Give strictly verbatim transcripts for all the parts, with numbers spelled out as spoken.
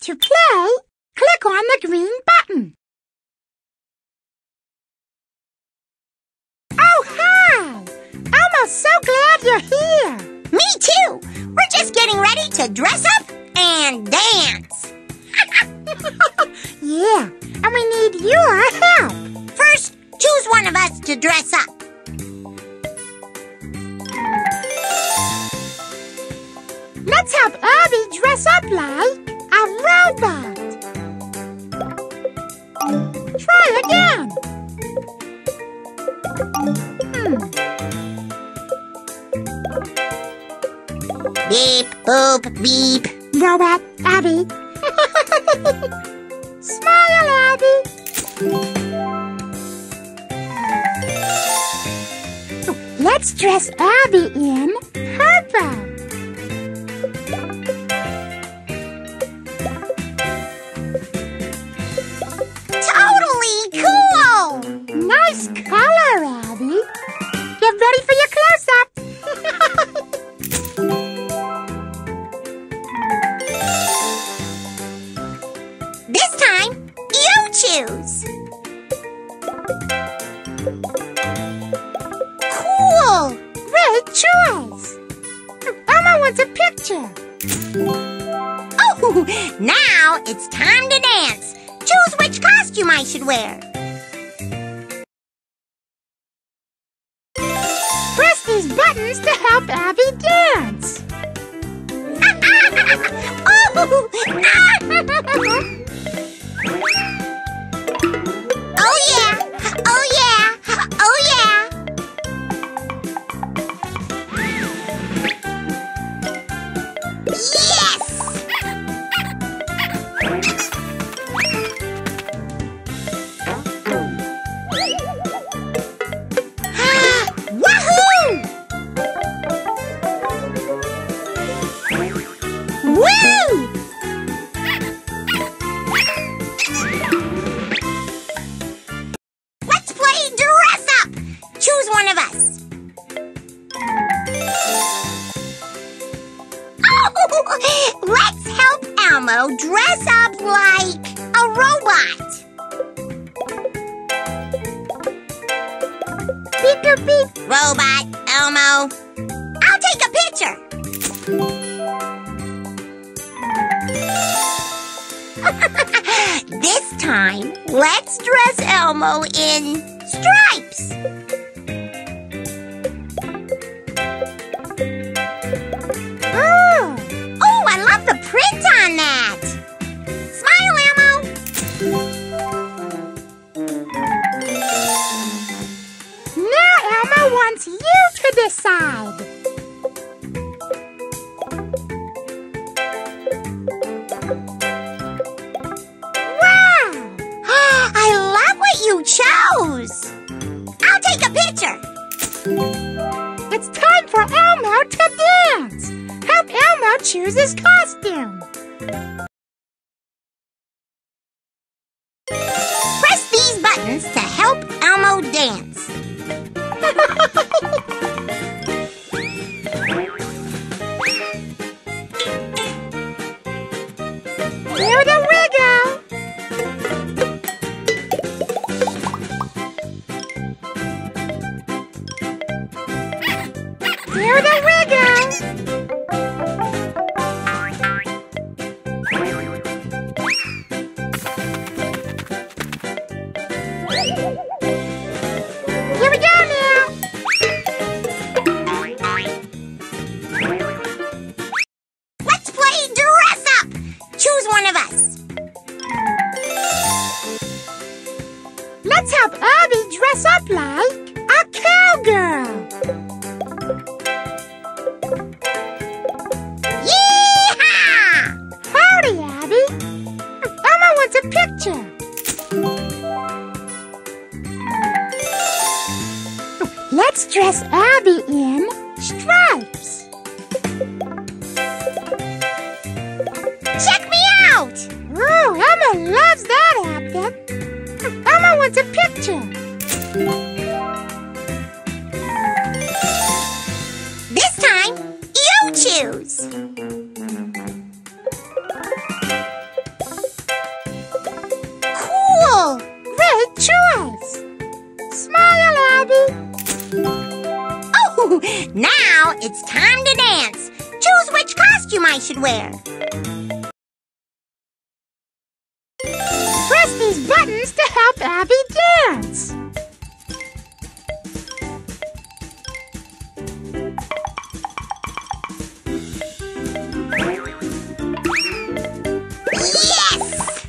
To play, click on the green button. Oh, hi! Elmo's so glad you're here. Me too! We're just getting ready to dress up and dance. Yeah, and we need your help. First, choose one of us to dress up. Let's help Abby dress up like a robot. Try again. Hmm. Beep, boop, beep. Robot Abby. Smile, Abby. Let's dress Abby in purple. Totally cool! Nice color, Abby. Get ready for your close-up. This time, you choose. Cool! Great choice. Elmo wants a picture. Oh, now it's time to dance. Choose which costume I should wear. Press these buttons to help Abby dance. Oh! Oh yeah! Oh yeah! Oh yeah! Yes! Wahoo! Woo! Let's play dress up. Choose one of us. Oh, let's help Elmo dress up like a robot. Beep, beep, beep. Robot, Elmo. I'll take a picture. This time, let's dress Elmo in stripes. Oh, Oh, I love the print on that. Smile, Elmo. now Elmo wants you to decide. Wow! I love what you chose. I'll take a picture. It's time for Elmo to dance. Help Elmo choose his costume. Press these buttons to help Elmo dance. Do the wiggle. Do the wiggle. Here we go now. Let's play dress up. Choose one of us. Let's help Abby dress up like a cowgirl. Yee-haw! Howdy, Abby. Elmo wants a picture. Let's dress Abby in stripes. Check me out! Oh, Elmo loves that outfit. Elmo wants a picture. This time, you choose. Now it's time to dance. Choose which costume I should wear. Press these buttons to help Abby dance. Yes!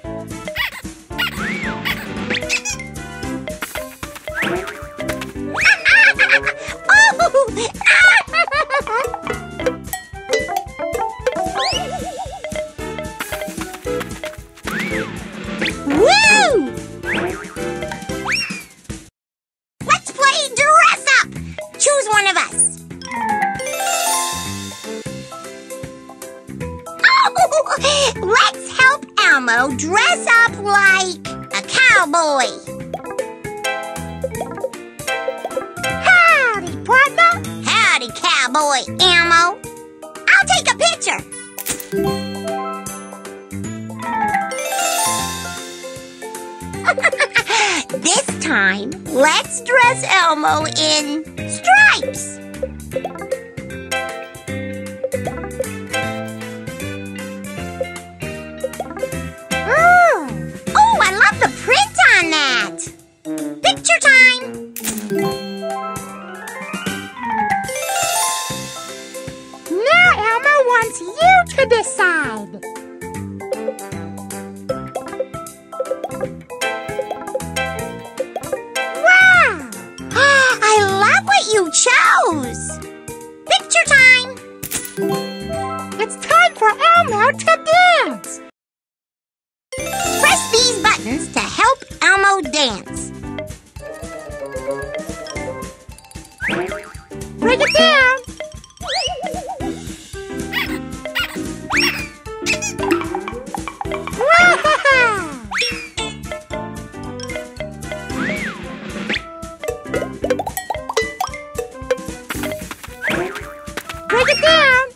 Woo! Let's play dress up. Choose one of us. Oh, let's help Elmo dress up like a cowboy. Howdy, partner. Howdy, cowboy Elmo. I'll take a picture. This time, let's dress Elmo in stripes. Oh, Oh, I love the print on that. Picture time. now Elmo wants you to decide. Wow! I love what you chose. Picture time. It's time for Elmo to dance. Press these buttons to help Elmo dance. Break it down. Wow! Break it down.